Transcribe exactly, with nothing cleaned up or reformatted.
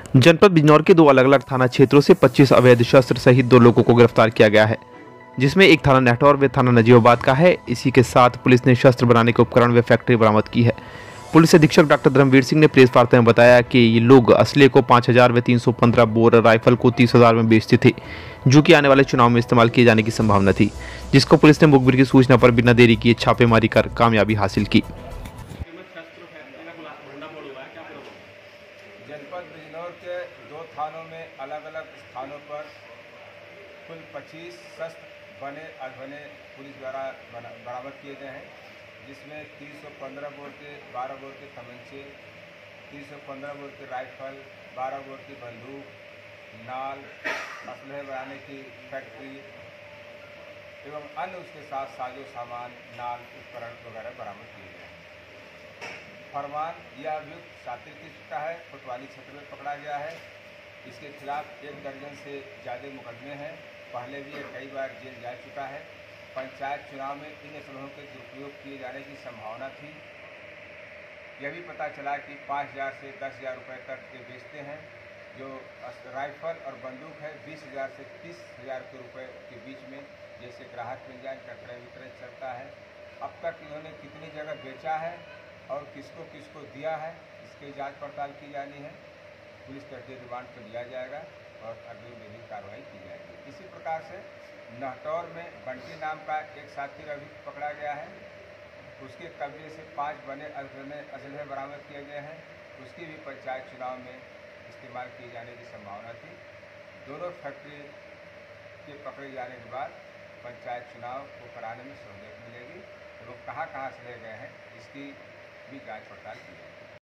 जनपद बिजनौर के दो अलग अलग थाना क्षेत्रों से पच्चीस अवैध शस्त्र सहित दो लोगों को गिरफ्तार किया गया है, जिसमें एक थाना नेहटौर व थाना नजीबाबाद का है। इसी के साथ पुलिस ने शस्त्र बनाने के उपकरण व फैक्ट्री बरामद की है। पुलिस अधीक्षक डॉक्टर धर्मवीर सिंह ने प्रेस वार्ता में बताया कि ये लोग असले को पाँच हजार व तीन सौ पंद्रह बोर राइफल को तीस हजार में बेचते थे, जो कि आने वाले चुनाव में इस्तेमाल किए जाने की संभावना थी, जिसको पुलिस ने मुखबिर की सूचना पर बिना देरी किए छापेमारी कर कामयाबी हासिल की। जनपद बिजनौर के दो थानों में अलग अलग स्थानों पर कुल पच्चीस शस्त्र बने अधबने पुलिस द्वारा बरामद किए गए हैं, जिसमें तीन सौ पंद्रह बोर के बारह बोर के तमंचे, तीन सौ पंद्रह बोर के राइफल, बारह बोर की बंदूक, नाल, असलहे बनाने की फैक्ट्री एवं अन्य उसके साथ साजो सामान, नाल, उपकरण वगैरह बरामद किए गए हैं। फरमान यह अभियुक्त शातिर किस्म है, कोतवाली क्षेत्र में पकड़ा गया है। इसके खिलाफ एक दर्जन से ज़्यादा मुकदमे हैं। पहले भी ये कई बार जेल जा चुका है। पंचायत चुनाव में इन असलहों के दुरुपयोग किए जाने की संभावना थी। यह भी पता चला कि पाँच हज़ार से दस हज़ार रुपये तक के बेचते हैं। जो राइफल और बंदूक है बीस हज़ार से तीस हज़ार के रुपये के बीच में, जैसे ग्राहक मिल जाए का क्रय विक्रय चलता है। अब तक इन्होंने कितनी जगह बेचा है और किसको किसको दिया है, इसकी जांच पड़ताल की जानी है। पुलिस कस्टडी रिमांड पर लिया जाएगा और अगली विधिक कार्रवाई की जाएगी। इसी प्रकार से नेहटौर में बंटी नाम का एक साथी अभियुक्त पकड़ा गया है। उसके कब्जे से पाँच बने असलहे बरामद किए गए हैं। उसकी भी पंचायत चुनाव में इस्तेमाल किए जाने की संभावना थी। दोनों फैक्ट्री के पकड़े जाने के बाद पंचायत चुनाव को कराने में सहूलियत मिलेगी। लोग कहाँ कहाँ से ले गए हैं, इसकी भी जांच पड़ताल की जाएगी।